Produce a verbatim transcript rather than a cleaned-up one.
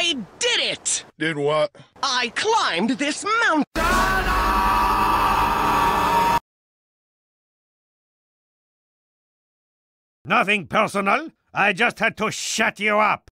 I did it! Did what? I climbed this mountain! Nothing personal. I just had to shut you up.